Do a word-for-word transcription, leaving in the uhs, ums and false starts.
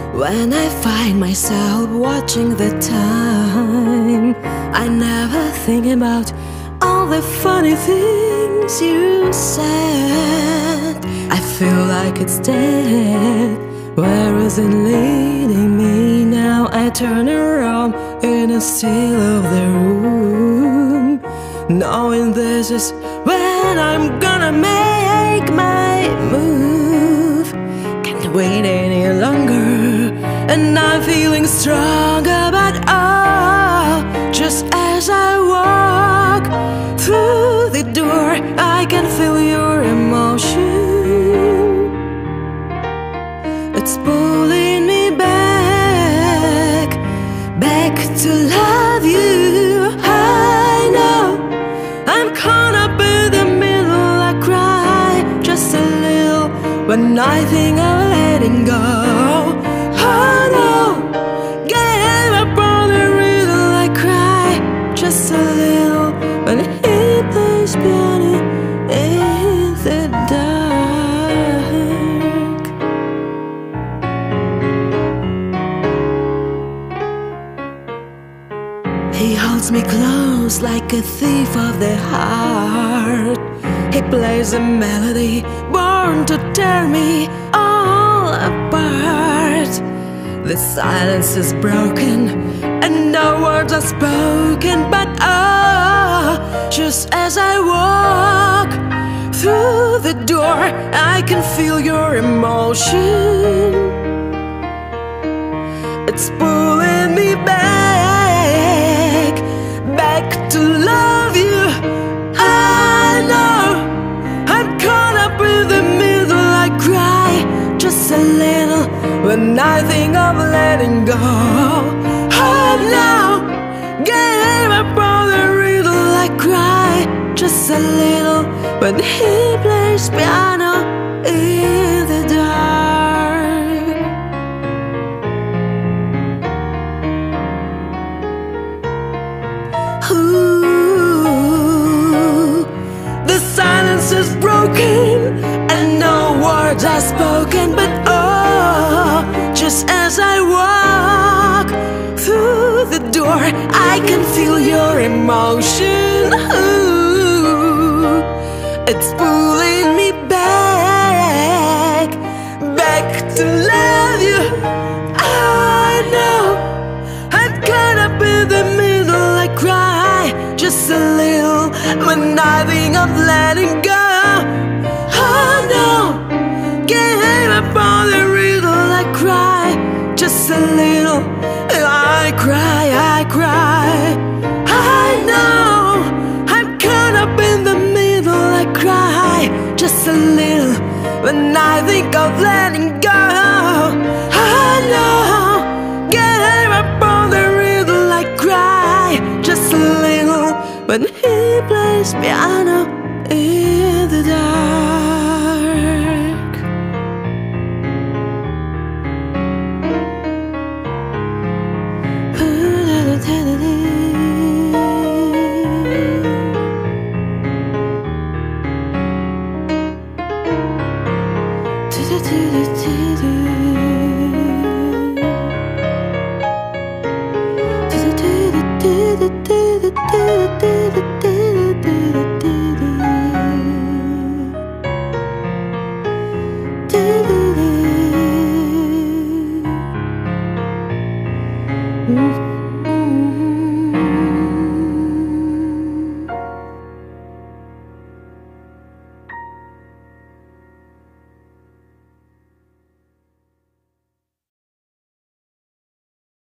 When I find myself watching the time, I never think about all the funny things you said. I feel like it's dead. Where is it leading me now? I turn around in the still of the room, knowing this is when I'm gonna make my move. Can't wait any longer, and I'm feeling stronger. But oh, just as I walk through the door, I can feel your emotion. It's pulling me back, back to love you. I know I'm caught up in the middle. I cry just a little when I think of letting go. Oh no, gave up on the riddle. I cry just a little when he plays piano in the dark. He holds me close like a thief of the heart. He plays a melody born to tear me all apart. The silence is broken and no words are spoken. But oh, just as I walk through the door, I can feel your emotion. It's pulling me back, back to love you. I know I'm caught up in the middle. I cry just a little when I think of letting go. Oh no, gave up on the riddle. I cry just a little when he plays piano in the dark. Ooh, the silence is broken and no words are spoken. But oh, just as I walk through the door, I can feel your emotion. Ooh, it's pulling me back, back to love you. I know I'm caught up in the middle. I cry just a little when I think of letting go. Oh no, gave up on the riddle. I cry just a little. I cry, I cry. I know I'm caught up in the middle. I cry just a little when I think of letting go. I know, gave up on the riddle. I cry just a little when he plays piano in the dark. Do do do do do do do.